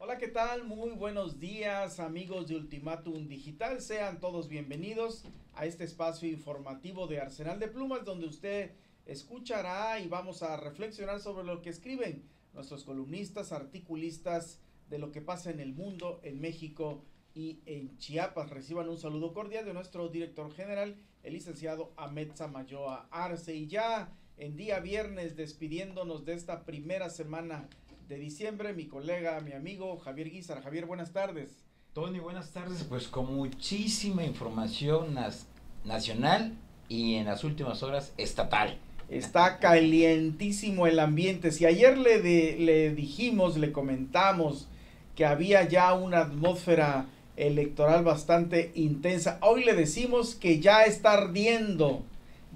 Hola, ¿qué tal? Muy buenos días, amigos de Ultimátum Digital. Sean todos bienvenidos a este espacio informativo de Arsenal de Plumas, donde usted escuchará y vamos a reflexionar sobre lo que escriben nuestros columnistas, articulistas de lo que pasa en el mundo, en México y en Chiapas. Reciban un saludo cordial de nuestro director general, el licenciado Ahmed Samayoa Arce. Y ya en día viernes, despidiéndonos de esta primera semana de diciembre, mi colega, mi amigo Javier Guizar. Javier, buenas tardes. Tony, buenas tardes. Pues con muchísima información nacional y en las últimas horas estatal. Está calientísimo el ambiente. Si ayer le dijimos, le comentamos que había ya una atmósfera electoral bastante intensa, hoy le decimos que ya está ardiendo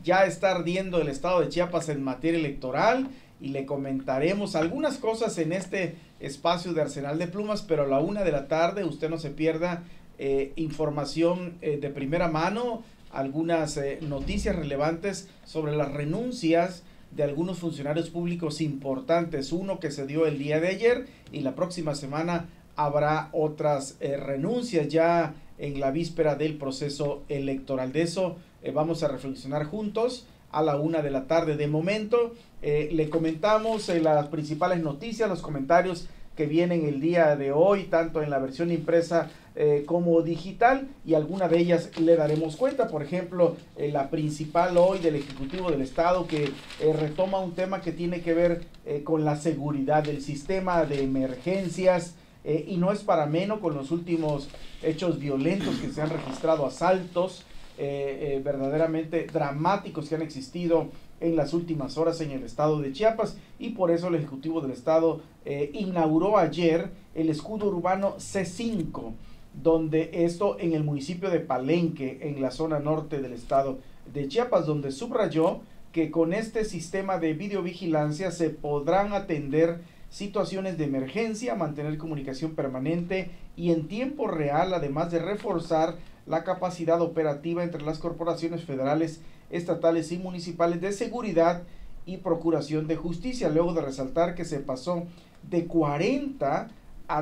el estado de Chiapas en materia electoral, y le comentaremos algunas cosas en este espacio de Arsenal de Plumas, pero a la 1 de la tarde usted no se pierda información de primera mano, algunas noticias relevantes sobre las renuncias de algunos funcionarios públicos importantes. Uno que se dio el día de ayer, y la próxima semana habrá otras renuncias ya en la víspera del proceso electoral. De eso vamos a reflexionar juntos a la 1 de la tarde. De momento le comentamos las principales noticias, los comentarios que vienen el día de hoy, tanto en la versión impresa como digital, y alguna de ellas le daremos cuenta. Por ejemplo, la principal hoy del Ejecutivo del Estado, que retoma un tema que tiene que ver con la seguridad del sistema de emergencias, y no es para menos con los últimos hechos violentos que se han registrado, asaltos verdaderamente dramáticos que han existido en las últimas horas en el estado de Chiapas, y por eso el Ejecutivo del Estado inauguró ayer el escudo urbano C5, donde esto en el municipio de Palenque, en la zona norte del estado de Chiapas, donde subrayó que con este sistema de videovigilancia se podrán atender situaciones de emergencia, mantener comunicación permanente y en tiempo real, además de reforzar la capacidad operativa entre las corporaciones federales, estatales y municipales de seguridad y procuración de justicia, luego de resaltar que se pasó de 40 a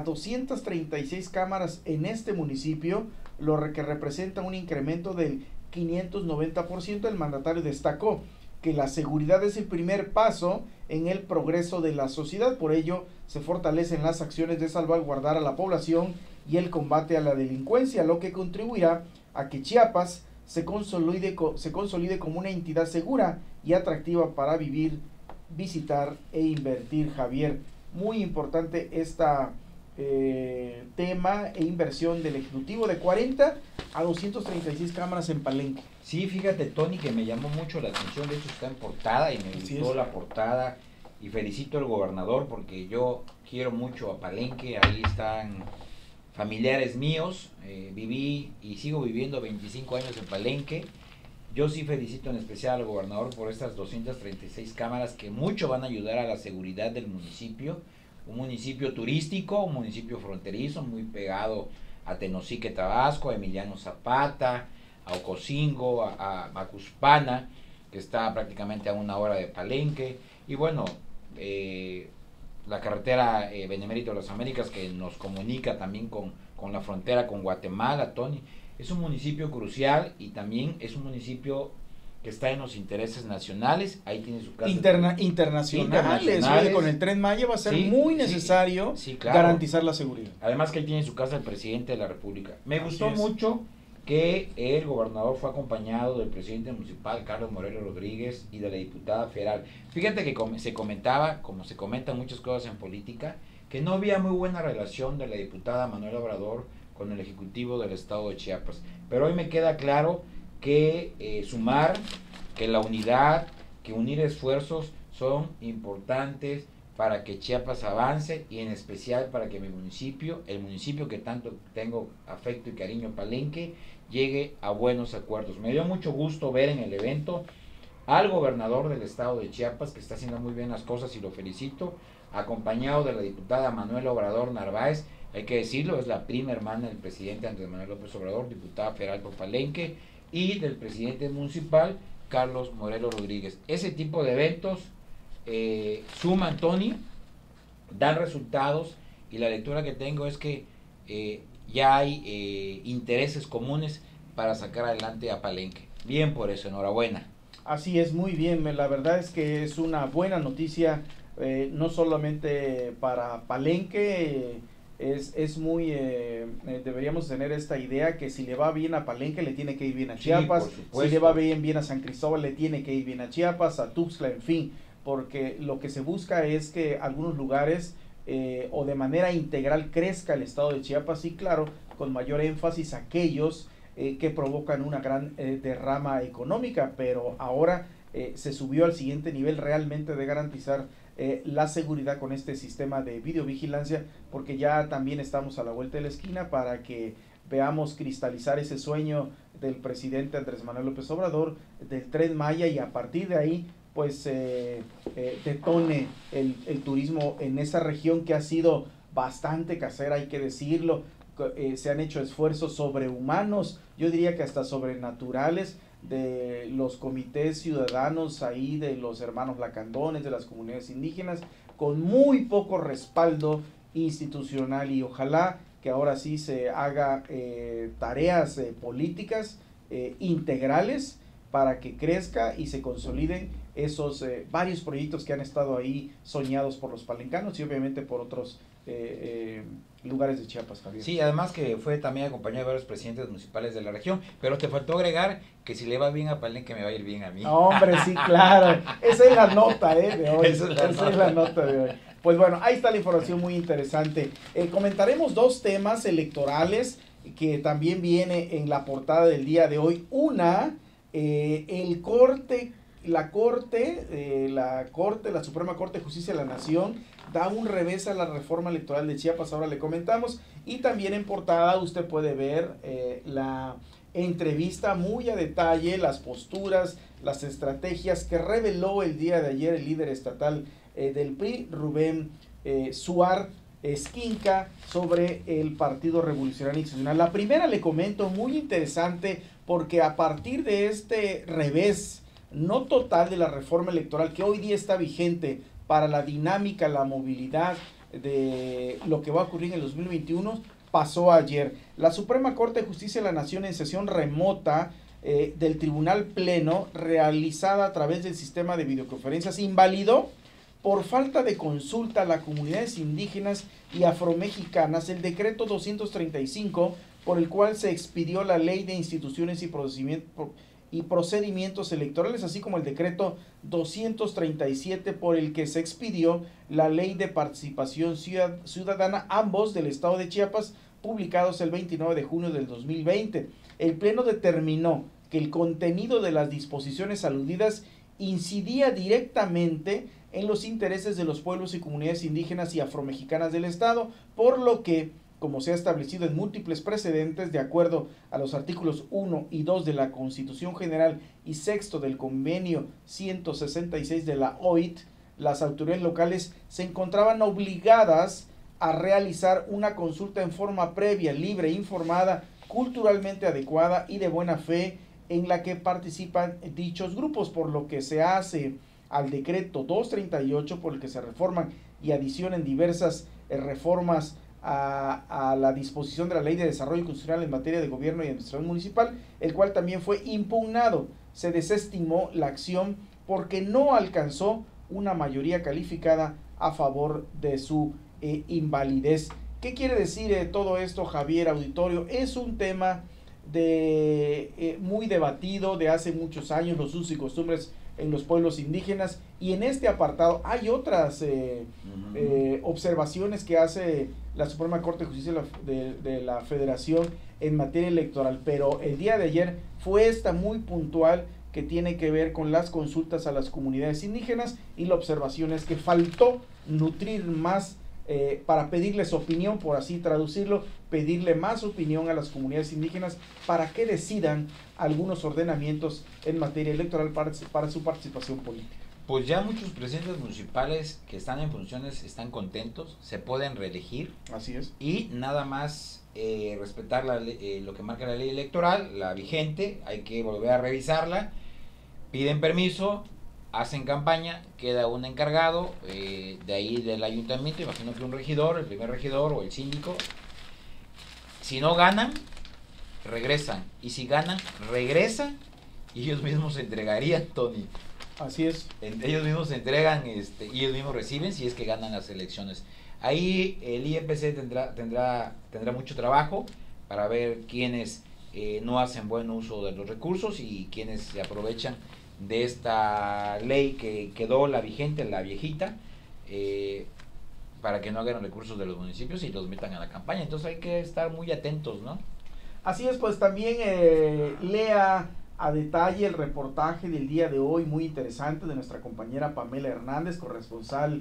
236 cámaras en este municipio, lo que representa un incremento del 590%. El mandatario destacó que la seguridad es el primer paso en el progreso de la sociedad, por ello se fortalecen las acciones de salvaguardar a la población y el combate a la delincuencia, lo que contribuirá a que Chiapas se consolide como una entidad segura y atractiva para vivir, visitar e invertir. Javier, muy importante esta tema e inversión del Ejecutivo, de 40 a 236 cámaras en Palenque. Sí, fíjate, Tony, que me llamó mucho la atención. De hecho está en portada y me gustó la portada, y felicito al gobernador porque yo quiero mucho a Palenque. Ahí están familiares míos, viví y sigo viviendo 25 años en Palenque. Yo sí felicito en especial al gobernador por estas 236 cámaras que mucho van a ayudar a la seguridad del municipio. Un municipio turístico, un municipio fronterizo, muy pegado a Tenosique, Tabasco, a Emiliano Zapata, a Ocosingo, a Macuspana, que está prácticamente a 1 hora de Palenque. Y bueno, la carretera Benemérito de las Américas, que nos comunica también con la frontera con Guatemala, Tony. Es un municipio crucial y también es un municipio que está en los intereses nacionales. Ahí tiene su casa internacionales. Con el Tren Maya va a ser muy necesario claro, garantizar la seguridad. Además que ahí tiene su casa el presidente de la República. Me gustó mucho que el gobernador fue acompañado del presidente municipal, Carlos Morelo Rodríguez, y de la diputada federal. Fíjate que se comentaba, como se comentan muchas cosas en política, que no había muy buena relación de la diputada Manuela Obrador con el Ejecutivo del Estado de Chiapas. Pero hoy me queda claro que sumar, que la unidad, que unir esfuerzos son importantes para que Chiapas avance, y en especial para que mi municipio, el municipio que tanto tengo afecto y cariño, Palenque, llegue a buenos acuerdos. Me dio mucho gusto ver en el evento al gobernador del estado de Chiapas, que está haciendo muy bien las cosas y lo felicito, acompañado de la diputada Manuela Obrador Narváez. Hay que decirlo, es la prima hermana del presidente Andrés Manuel López Obrador, diputada federal por Palenque, y del presidente municipal Carlos Morelo Rodríguez. Ese tipo de eventos suman, Tony, dan resultados y la lectura que tengo es que ya hay intereses comunes para sacar adelante a Palenque. Bien por eso, enhorabuena. Así es, muy bien, la verdad es que es una buena noticia, no solamente para Palenque, es muy, deberíamos tener esta idea que si le va bien a Palenque le tiene que ir bien a Chiapas, si le va bien a San Cristóbal le tiene que ir bien a Chiapas, a Tuxtla, en fin, porque lo que se busca es que algunos lugares o de manera integral crezca el estado de Chiapas y claro, con mayor énfasis aquellos que provocan una gran derrama económica, pero ahora se subió al siguiente nivel realmente de garantizar la seguridad con este sistema de videovigilancia, porque ya también estamos a la vuelta de la esquina para que veamos cristalizar ese sueño del presidente Andrés Manuel López Obrador del Tren Maya y a partir de ahí pues detone el turismo en esa región que ha sido bastante casera, hay que decirlo. Se han hecho esfuerzos sobrehumanos, yo diría que hasta sobrenaturales, de los comités ciudadanos ahí, de los hermanos lacandones, de las comunidades indígenas, con muy poco respaldo institucional y ojalá que ahora sí se haga tareas políticas integrales para que crezca y se consoliden esos varios proyectos que han estado ahí soñados por los palencanos y obviamente por otros lugares de Chiapas, Javier. Sí, además que fue también acompañado de varios presidentes municipales de la región, pero te faltó agregar que si le va bien a Palenque me va a ir bien a mí. Hombre, sí, claro, esa es la nota de hoy, esa es la nota de hoy. Pues bueno, ahí está la información muy interesante. Comentaremos dos temas electorales que también viene en la portada del día de hoy. Una, la Suprema Corte de Justicia de la Nación da un revés a la reforma electoral de Chiapas, ahora le comentamos, y también en portada usted puede ver la entrevista muy a detalle, las posturas, las estrategias que reveló el día de ayer el líder estatal del PRI, Rubén Suar Esquinca, sobre el Partido Revolucionario Institucional. La primera le comento, muy interesante, porque a partir de este revés no total de la reforma electoral que hoy día está vigente para la dinámica, la movilidad de lo que va a ocurrir en el 2021, pasó ayer. La Suprema Corte de Justicia de la Nación, en sesión remota del Tribunal Pleno, realizada a través del sistema de videoconferencias, invalidó por falta de consulta a las comunidades indígenas y afromexicanas el decreto 235, por el cual se expidió la Ley de Instituciones y Procedimientos Electorales, así como el decreto 237 por el que se expidió la Ley de Participación Ciudadana, ambos del estado de Chiapas, publicados el 29 de junio del 2020. El Pleno determinó que el contenido de las disposiciones aludidas incidía directamente en los intereses de los pueblos y comunidades indígenas y afromexicanas del estado, por lo que, como se ha establecido en múltiples precedentes, de acuerdo a los artículos 1 y 2 de la Constitución General y 6 del Convenio 166 de la OIT, las autoridades locales se encontraban obligadas a realizar una consulta en forma previa, libre, informada, culturalmente adecuada y de buena fe, en la que participan dichos grupos, por lo que se hace al decreto 238, por el que se reforman y adicionan diversas reformas a la disposición de la Ley de Desarrollo Constitucional en materia de gobierno y administración municipal, el cual también fue impugnado. Se desestimó la acción porque no alcanzó una mayoría calificada a favor de su invalidez. ¿Qué quiere decir todo esto, Javier, auditorio? Es un tema muy debatido de hace muchos años, los usos y costumbres en los pueblos indígenas, y en este apartado hay otras observaciones que hace la Suprema Corte de Justicia de la Federación en materia electoral, pero el día de ayer fue esta muy puntual, que tiene que ver con las consultas a las comunidades indígenas, y la observación es que faltó nutrir más para pedirles opinión, por así traducirlo, pedirle más opinión a las comunidades indígenas para que decidan algunos ordenamientos en materia electoral para su participación política. Pues ya muchos presidentes municipales que están en funciones están contentos, se pueden reelegir. Así es. Y nada más respetar lo que marca la ley electoral, la vigente, hay que volver a revisarla, piden permiso, hacen campaña, queda un encargado, de ahí del ayuntamiento, imagino que un regidor, el primer regidor o el síndico. Si no ganan, regresan, y si ganan, regresan, y ellos mismos se entregarían, Tony. Así es. Ellos mismos se entregan, y ellos mismos reciben si es que ganan las elecciones. Ahí el IEPC tendrá mucho trabajo para ver quiénes no hacen buen uso de los recursos y quienes se aprovechan de esta ley que quedó la vigente, la viejita, para que no hagan recursos de los municipios y los metan a la campaña. Entonces hay que estar muy atentos, ¿no? Así es, pues también lea a detalle el reportaje del día de hoy, muy interesante, de nuestra compañera Pamela Hernández, corresponsal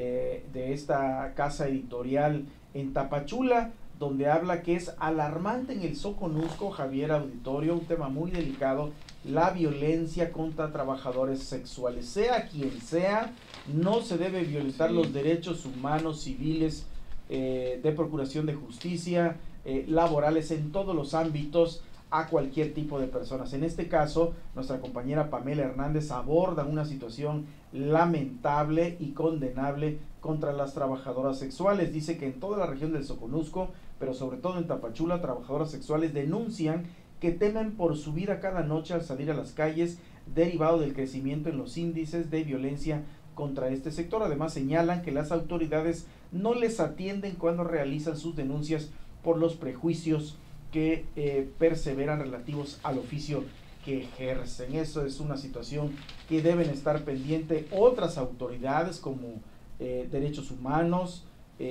de esta casa editorial en Tapachula, donde habla que es alarmante en el Soconusco, Javier Auditorio, un tema muy delicado, la violencia contra trabajadores sexuales. Sea quien sea, no se debe violentar los derechos humanos, civiles, de procuración de justicia, laborales, en todos los ámbitos, a cualquier tipo de personas. En este caso, nuestra compañera Pamela Hernández aborda una situación lamentable y condenable contra las trabajadoras sexuales. Dice que en toda la región del Soconusco, pero sobre todo en Tapachula, trabajadoras sexuales denuncian que temen por su vida cada noche al salir a las calles, derivado del crecimiento en los índices de violencia contra este sector. Además, señalan que las autoridades no les atienden cuando realizan sus denuncias por los prejuicios que perseveran relativos al oficio que ejercen. Eso es una situación que deben estar pendiente otras autoridades como derechos humanos,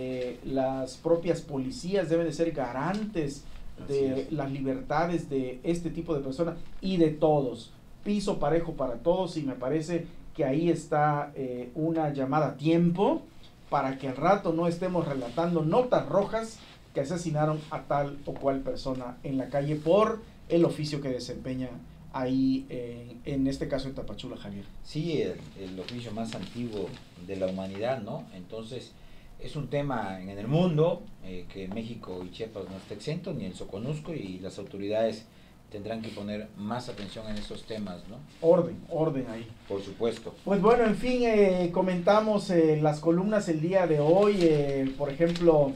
las propias policías deben de ser garantes de las libertades de este tipo de personas y de todos, piso parejo para todos, y me parece que ahí está una llamada a tiempo para que al rato no estemos relatando notas rojas que asesinaron a tal o cual persona en la calle por el oficio que desempeña ahí, en este caso en Tapachula, Javier. Sí, el oficio más antiguo de la humanidad, ¿no? Entonces, es un tema en el mundo, que México y Chiapas no está exento, ni el Soconusco, y las autoridades tendrán que poner más atención en estos temas, ¿no? Orden ahí. Por supuesto. Pues bueno, en fin, comentamos las columnas el día de hoy, por ejemplo,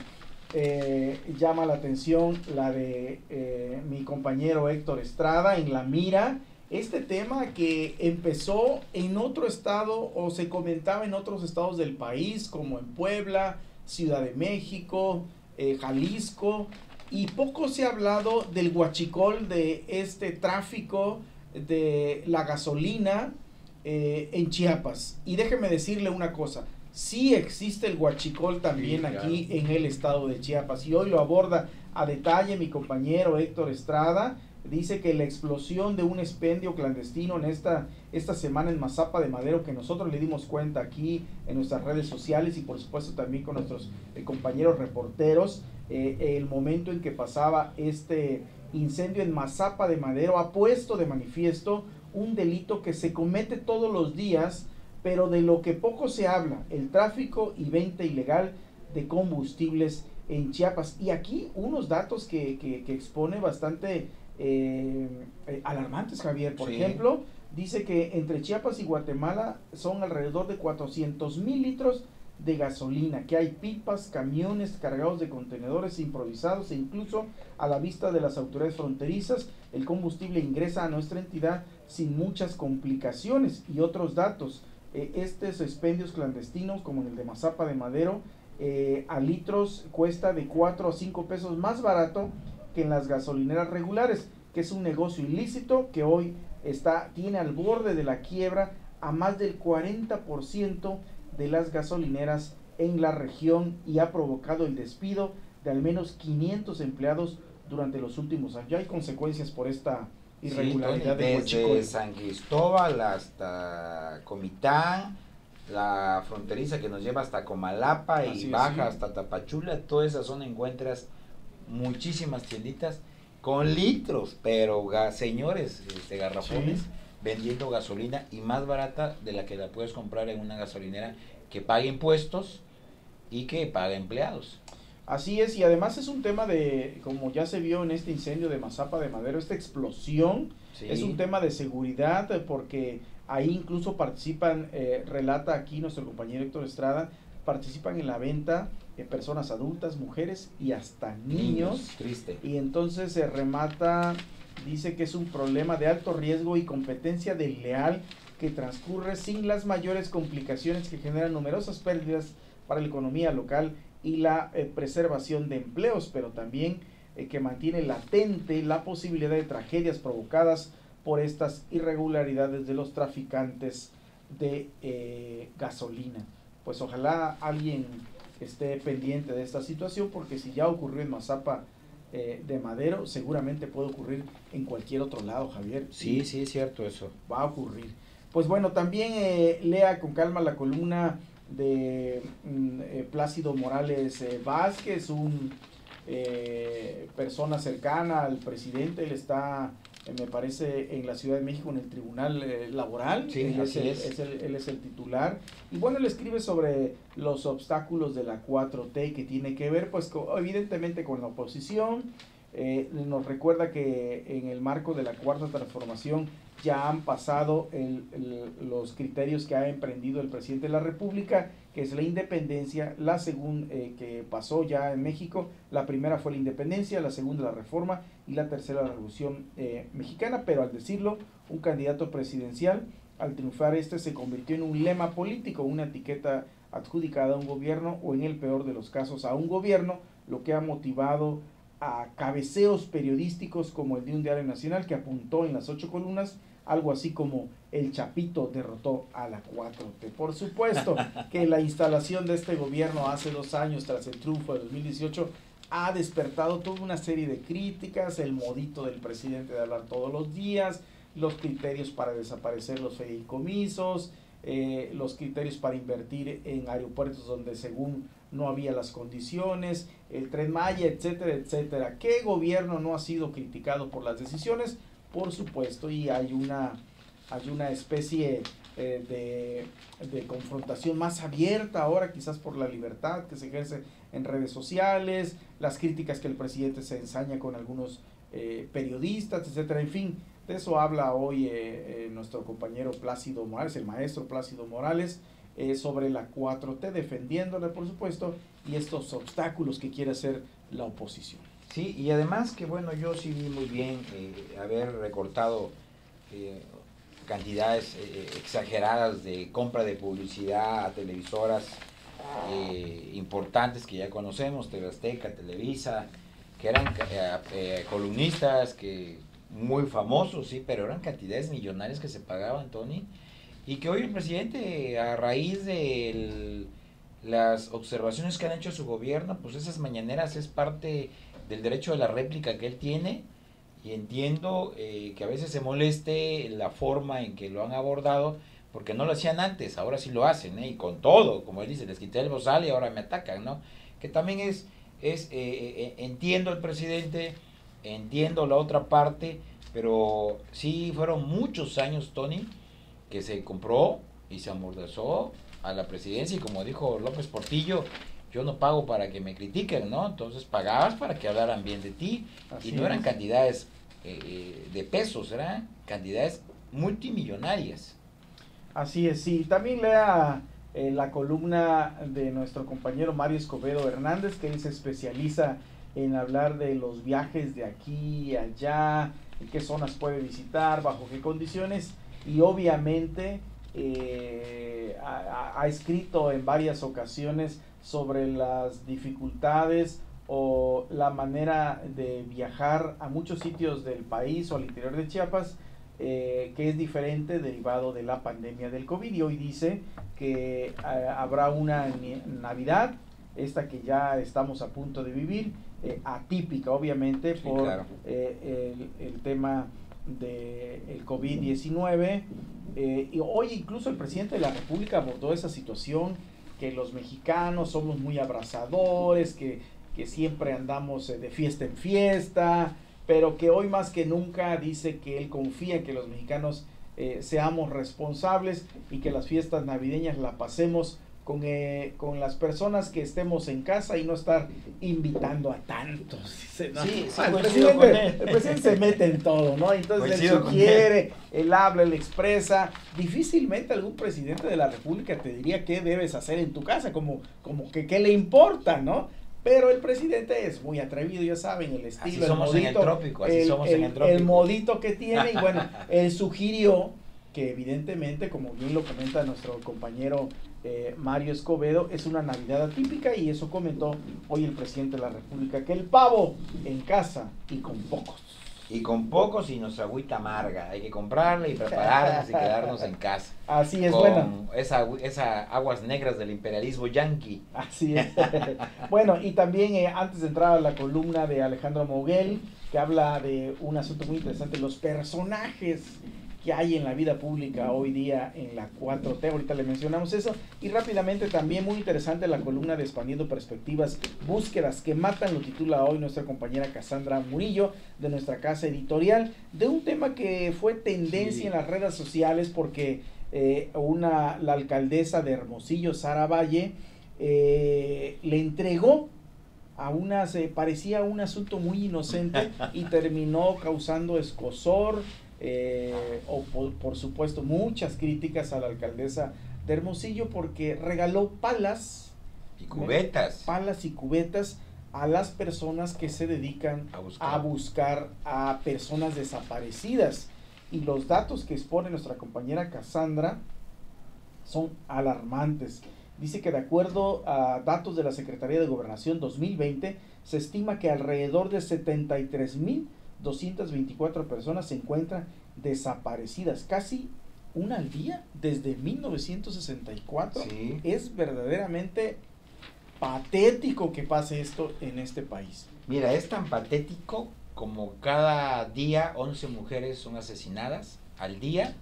llama la atención la de mi compañero Héctor Estrada, en La Mira, este tema que empezó en otro estado o se comentaba en otros estados del país, como en Puebla, Ciudad de México, Jalisco, y poco se ha hablado del huachicol, de este tráfico de la gasolina en Chiapas. Y déjeme decirle una cosa, sí existe el huachicol también, sí, aquí en el estado de Chiapas, y hoy lo aborda a detalle mi compañero Héctor Estrada. Dice que la explosión de un expendio clandestino en esta semana en Massapa de Madero, que nosotros le dimos cuenta aquí en nuestras redes sociales y por supuesto también con nuestros compañeros reporteros, el momento en que pasaba este incendio en Massapa de Madero ha puesto de manifiesto un delito que se comete todos los días, pero de lo que poco se habla, el tráfico y venta ilegal de combustibles en Chiapas. Y aquí unos datos que expone bastante alarmantes, Javier. Por ejemplo, dice que entre Chiapas y Guatemala son alrededor de 400,000 litros de gasolina, que hay pipas, camiones cargados de contenedores improvisados, e incluso a la vista de las autoridades fronterizas, el combustible ingresa a nuestra entidad sin muchas complicaciones. Y otros datos, estos expendios clandestinos, como en el de Massapa de Madero, a litros cuesta de 4 a 5 pesos más barato que en las gasolineras regulares, que es un negocio ilícito que hoy tiene al borde de la quiebra a más del 40% de las gasolineras en la región, y ha provocado el despido de al menos 500 empleados durante los últimos años. Ya hay consecuencias por esta irregularidad de huachicol. Desde San Cristóbal hasta Comitán, la fronteriza que nos lleva hasta Comalapa y baja hasta Tapachula, toda esa zona encuentras muchísimas tienditas con litros, pero señores, garrafones, vendiendo gasolina, y más barata de la que la puedes comprar en una gasolinera que paga impuestos y que paga empleados. Así es, y además es un tema de, como ya se vio en este incendio de Massapa de Madero, esta explosión, es un tema de seguridad, porque Ahí incluso participan, relata aquí nuestro compañero Héctor Estrada, participan en la venta personas adultas, mujeres y hasta niños. Triste. Y entonces se remata, dice que es un problema de alto riesgo y competencia desleal que transcurre sin las mayores complicaciones que generan numerosas pérdidas para la economía local y la preservación de empleos, pero también que mantiene latente la posibilidad de tragedias provocadas por estas irregularidades de los traficantes de gasolina. Pues ojalá alguien esté pendiente de esta situación, porque si ya ocurrió en Matsapa de Madero, seguramente puede ocurrir en cualquier otro lado, Javier. Sí, sí, es cierto eso. Va a ocurrir. Pues bueno, también lea con calma la columna de Plácido Morales Vázquez, un persona cercana al presidente. Él está, me parece, en la Ciudad de México en el Tribunal Laboral. Sí, él es el titular. Y bueno, él escribe sobre los obstáculos de la 4T que tiene que ver, pues, evidentemente con la oposición. Nos recuerda que en el marco de la Cuarta Transformación ya han pasado los criterios que ha emprendido el presidente de la República, que es la independencia, la segunda que pasó ya en México. La primera fue la independencia, la segunda la reforma y la tercera la revolución mexicana, pero al decirlo, un candidato presidencial, al triunfar se convirtió en un lema político, una etiqueta adjudicada a un gobierno o, en el peor de los casos, a un gobierno, lo que ha motivado a cabeceos periodísticos como el de un diario nacional que apuntó en las 8 columnas algo así como: el Chapito derrotó a la 4T. Por supuesto que la instalación de este gobierno hace 2 años, tras el triunfo de 2018, ha despertado toda una serie de críticas: el modito del presidente de hablar todos los días, los criterios para desaparecer los fideicomisos, los criterios para invertir en aeropuertos donde según no había las condiciones, el Tren Maya, etcétera, etcétera. ¿Qué gobierno no ha sido criticado por las decisiones? Por supuesto, y hay una especie de confrontación más abierta ahora, quizás por la libertad que se ejerce en redes sociales, las críticas que el presidente se ensaña con algunos periodistas, etcétera. En fin, de eso habla hoy nuestro compañero Plácido Morales, el maestro Plácido Morales, sobre la 4T, defendiéndole, por supuesto, y estos obstáculos que quiere hacer la oposición. Sí, y además que bueno, yo sí vi muy bien haber recortado cantidades exageradas de compra de publicidad a televisoras importantes que ya conocemos, TV Azteca, Televisa, que eran columnistas que muy famosos, sí, pero eran cantidades millonarias que se pagaban, Tony, y que hoy el presidente, a raíz de las observaciones que han hecho su gobierno, pues esas mañaneras es parte del derecho de la réplica que él tiene, y entiendo que a veces se moleste la forma en que lo han abordado, porque no lo hacían antes, ahora sí lo hacen, y con todo, como él dice, les quité el bozal y ahora me atacan, ¿no? Que también entiendo el presidente, entiendo la otra parte, pero sí fueron muchos años, Tony, que se compró y se amordazó a la presidencia, y como dijo López Portillo, yo no pago para que me critiquen, ¿no? Entonces pagabas para que hablaran bien de ti. Así y no eran cantidades de pesos, eran cantidades multimillonarias. Así es, sí. También lea la columna de nuestro compañero Mario Escobedo Hernández, que él se especializa en hablar de los viajes de aquí y allá, en qué zonas puede visitar, bajo qué condiciones, y obviamente ha escrito en varias ocasiones sobre las dificultades o la manera de viajar a muchos sitios del país o al interior de Chiapas, que es diferente derivado de la pandemia del COVID. Y hoy dice que habrá una Navidad, esta que ya estamos a punto de vivir, atípica obviamente, sí, por claro, el tema del COVID-19. Y hoy incluso el presidente de la República abordó esa situación, que los mexicanos somos muy abrazadores, que siempre andamos de fiesta en fiesta, pero que hoy más que nunca dice que él confía en que los mexicanos seamos responsables y que las fiestas navideñas la pasemos con las personas que estemos en casa y no estar invitando a tantos. ¿No? Sí, el presidente se mete en todo, ¿no? Entonces él sugiere, él habla, él expresa. Difícilmente algún presidente de la República te diría qué debes hacer en tu casa, como que qué le importa, ¿no? Pero el presidente es muy atrevido, ya saben, el estilo, así somos en el trópico, así somos en el trópico. El modito que tiene, y bueno, él sugirió que evidentemente, como bien lo comenta nuestro compañero Mario Escobedo, es una Navidad atípica, y eso comentó hoy el presidente de la República, que el pavo en casa y con pocos. Y con pocos y nuestra agüita amarga, hay que comprarla y prepararnos y quedarnos en casa. Así es, con bueno. Esa aguas negras del imperialismo yanqui. Así es. Bueno, y también antes de entrar a la columna de Alejandro Moguel, que habla de un asunto muy interesante, los personajes que hay en la vida pública hoy día en la 4T, ahorita le mencionamos eso, y rápidamente también muy interesante la columna de Expandiendo Perspectivas, Búsquedas que Matan, lo titula hoy nuestra compañera Cassandra Murillo, de nuestra casa editorial, de un tema que fue tendencia en las redes sociales, porque la alcaldesa de Hermosillo, Sara Valle, le entregó a parecía un asunto muy inocente y terminó causando escozor, por supuesto muchas críticas a la alcaldesa de Hermosillo, porque regaló palas y cubetas, a las personas que se dedican a buscar a personas desaparecidas. Y los datos que expone nuestra compañera Cassandra son alarmantes. Dice que de acuerdo a datos de la Secretaría de Gobernación 2020, se estima que alrededor de 73,224 personas se encuentran desaparecidas, casi una al día desde 1964. Sí. Es verdaderamente patético que pase esto en este país. Mira, es tan patético como cada día 11 mujeres son asesinadas al día,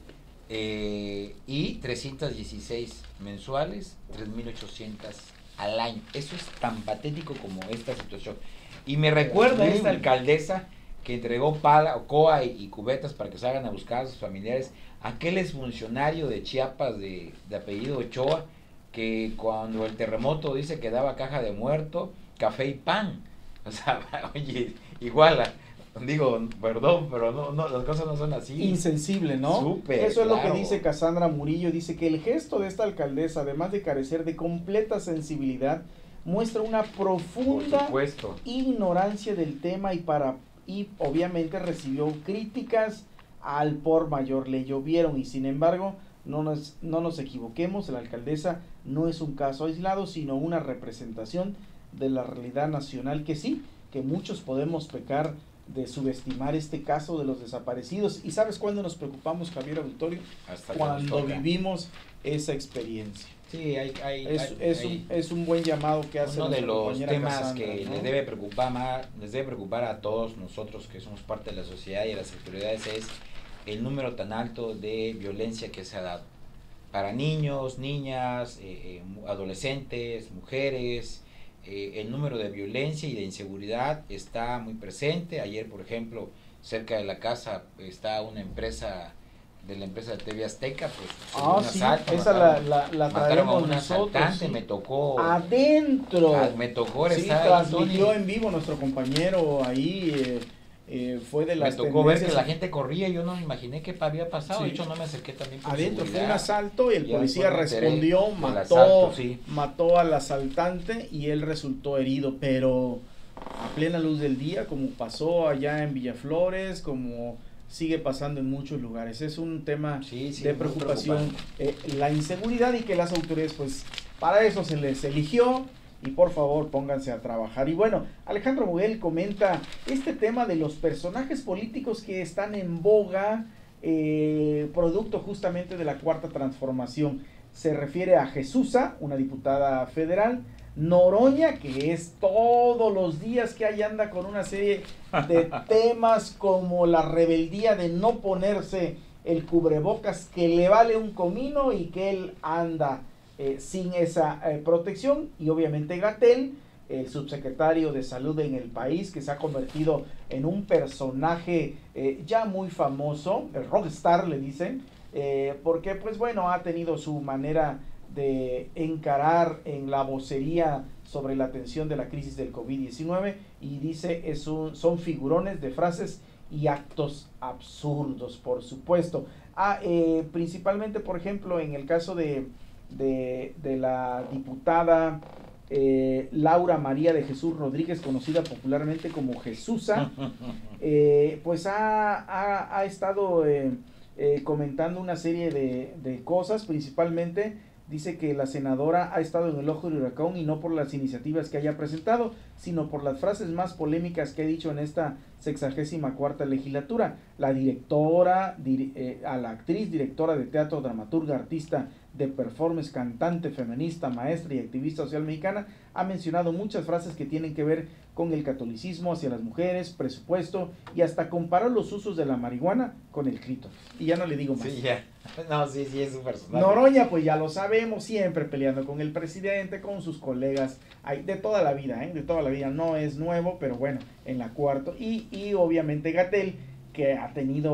y 316 mensuales, 3.800 al año. Eso es tan patético como esta situación. Y me recuerda a esta alcaldesa que entregó coa y cubetas para que salgan a buscar a sus familiares, aquel exfuncionario de Chiapas de apellido Ochoa, que cuando el terremoto dice que daba caja de muerto, café y pan. O sea, oye, igual, digo, perdón, pero no, las cosas no son así. Insensible, ¿no? Súper, eso es claro. Lo que dice Cassandra Murillo. Dice que el gesto de esta alcaldesa, además de carecer de completa sensibilidad, muestra una profunda ignorancia del tema, y obviamente recibió críticas al por mayor. Le llovieron, y sin embargo, no nos equivoquemos, la alcaldesa no es un caso aislado, sino una representación de la realidad nacional, que muchos podemos pecar de subestimar este caso de los desaparecidos. ¿Y sabes cuándo nos preocupamos, Javier Auditorio? Cuando vivimos esa experiencia. Sí, es un buen llamado que hace. Uno de los temas Cassandra, que ¿no? les debe preocupar a todos nosotros que somos parte de la sociedad y a las autoridades, es el número tan alto de violencia que se ha dado para niños, niñas, adolescentes, mujeres. El número de violencia y de inseguridad está muy presente. Ayer, por ejemplo, cerca de la casa está una empresa de la empresa de TV Azteca, pues un asalto, esa la traemos un asaltante, sí. Me tocó adentro, me tocó estar transmitió ahí, en vivo nuestro compañero ahí, fue de las me tocó ver que la gente corría, yo no me imaginé qué había pasado, sí. De hecho no me acerqué también por adentro seguridad. Fue un asalto y el policía respondió, mató al asaltante y él resultó herido, pero a plena luz del día, como pasó allá en Villaflores, como sigue pasando en muchos lugares. Es un tema de preocupación, la inseguridad, y que las autoridades, pues para eso se les eligió, y por favor pónganse a trabajar. Y bueno, Alejandro Moguel comenta este tema de los personajes políticos que están en boga, producto justamente de la Cuarta Transformación. Se refiere a Jesusa, una diputada federal, Noroña, que es todos los días que ahí anda con una serie de temas como la rebeldía de no ponerse el cubrebocas, que le vale un comino y que él anda sin esa protección, y obviamente Gatell, el subsecretario de salud en el país, que se ha convertido en un personaje ya muy famoso, el rockstar le dicen, porque pues bueno, ha tenido su manera de encarar en la vocería sobre la atención de la crisis del COVID-19 y dice son figurones de frases y actos absurdos, por supuesto. Principalmente, por ejemplo, en el caso de la diputada Laura María de Jesús Rodríguez, conocida popularmente como Jesusa, pues ha estado comentando una serie de cosas. Principalmente dice que la senadora ha estado en el ojo del huracán y no por las iniciativas que haya presentado, sino por las frases más polémicas que ha dicho en esta 64ª legislatura. La directora, a la actriz, directora de teatro, dramaturga, artista de performance, cantante, feminista, maestra y activista social mexicana, ha mencionado muchas frases que tienen que ver con el catolicismo hacia las mujeres, presupuesto, y hasta comparó los usos de la marihuana con el clítoris. Y ya no le digo más. Sí, ya. No, sí, es un personaje. Noroña, pues ya lo sabemos, siempre peleando con el presidente, con sus colegas, de toda la vida, de toda la vida. No es nuevo, pero bueno, en la cuarta. Y obviamente Gatell, que ha tenido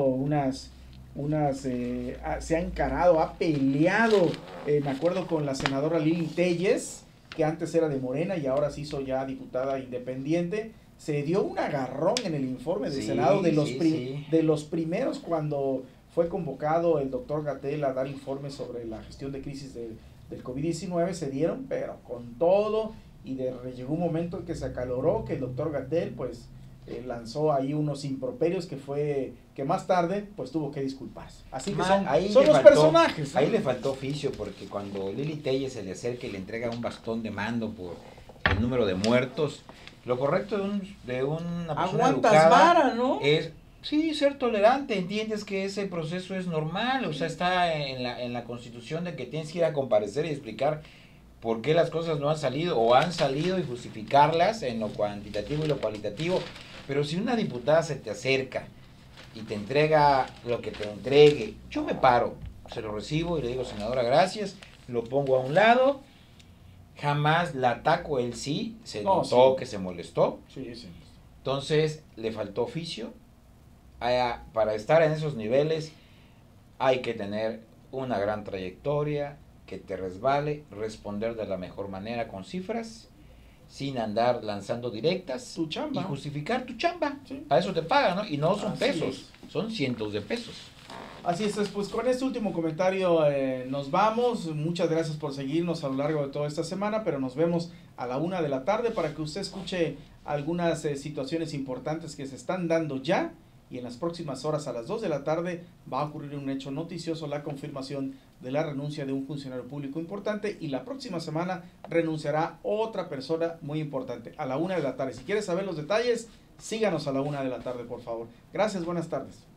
se ha encarado, ha peleado, me acuerdo, con la senadora Lili Telles, que antes era de Morena y ahora se hizo ya diputada independiente. Se dio un agarrón en el informe del Senado de los primeros cuando fue convocado el doctor Gatell a dar informes sobre la gestión de crisis del COVID-19, se dieron, pero con todo, y llegó un momento en que se acaloró, que el doctor Gatell pues lanzó ahí unos improperios que más tarde pues tuvo que disculparse. Así que son los personajes, ¿no? Ahí le faltó oficio, porque cuando Lili Telles se le acerca y le entrega un bastón de mando por el número de muertos, lo correcto de una persona educada vara, ¿no? es ser tolerante, entiendes que ese proceso es normal, o sea, está en la Constitución de que tienes que ir a comparecer y explicar por qué las cosas no han salido o han salido y justificarlas en lo cuantitativo y lo cualitativo. Pero si una diputada se te acerca y te entrega lo que te entregue, yo me paro, se lo recibo y le digo, senadora, gracias, lo pongo a un lado, jamás la ataco, él sí, se notó que se molestó. Sí. Entonces, le faltó oficio. Para estar en esos niveles hay que tener una gran trayectoria, que te resbale, responder de la mejor manera con cifras, sin andar lanzando directas, tu chamba, y justificar tu chamba. Sí. A eso te pagan, ¿no? Y no son Así pesos, son cientos de pesos. Así es, pues con este último comentario nos vamos. Muchas gracias por seguirnos a lo largo de toda esta semana, pero nos vemos a la 1 de la tarde para que usted escuche algunas situaciones importantes que se están dando ya. Y en las próximas horas, a las 2 de la tarde, va a ocurrir un hecho noticioso, la confirmación de la renuncia de un funcionario público importante, y la próxima semana renunciará otra persona muy importante a la 1 de la tarde. Si quieres saber los detalles, síganos a la 1 de la tarde, por favor. Gracias, buenas tardes.